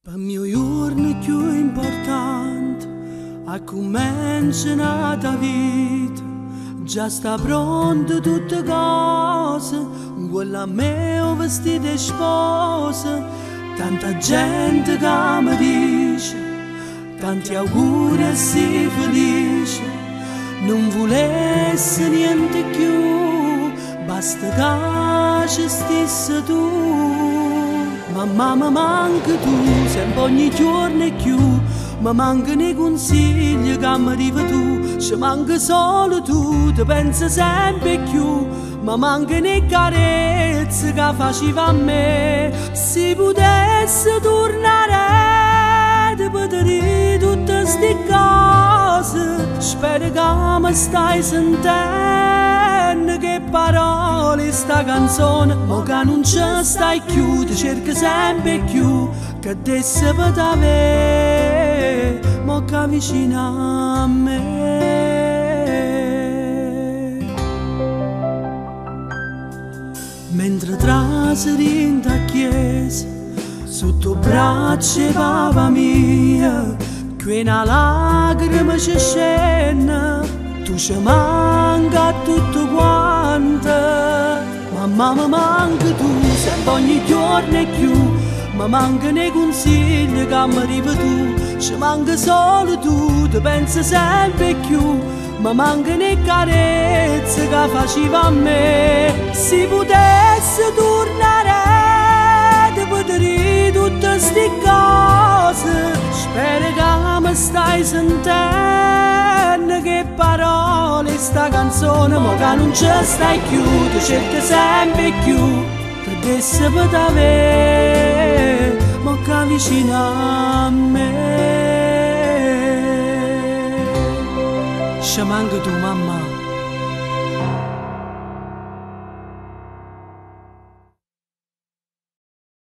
Per mio giorno più importante, a cominciare la vita, già sta pronta tutte cose, quella mia vestita e sposa, tanta gente che mi dice, tanti auguri e si felice, non volesse niente più, basta che ci stessi tu. Mamma mi manca tu, sempre ogni giorno e più, mi mancano i consigli che mi dici tu, ci manca solo tu, ti pensi sempre più, mi mancano le carezze che faceva a me, se potessi tornare, ti potrei tutte queste cose, spero che mi stai sentendo, che parole sta canzone, ma che non ci stai più, ti cerco sempre più, che adesso per te, ma che vicino a me. Mentre traseri in la chiesa, sotto braccia papà mia, qui una lacrima ci scende, tu ci manca tutto quanto. Mamma mi manca tu, sempre ogni giorno e più, mi mancano i consigli che mi dici tu, ci manca solo tu, ti pensi sempre più, mi mancano le carezze che faceva a me, se potessi tornare, ti potrei tutte queste cose, spero che mi stai sentendo, che parole sta canzone, ma che non ci stai più, ti cerco sempre più, che adesso per te, ma che vicino a me. Ci manca tu mamma.